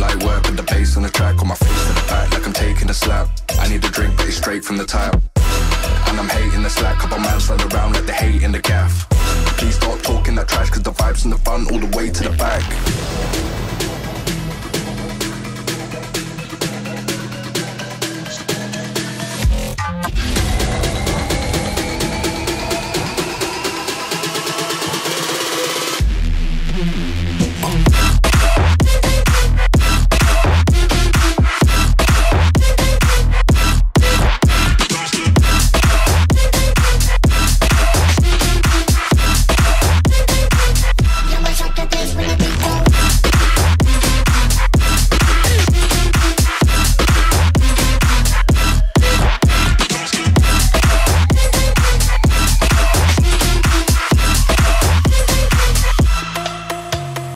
light work with the bass on the track, on my face to the back like I'm taking a slap. I need a drink but it's straight from the tap, and I'm hating the slack. Couple man slide around like they hate in the gaff. Please stop talking that trash, cause the vibes and the fun all the way to the back.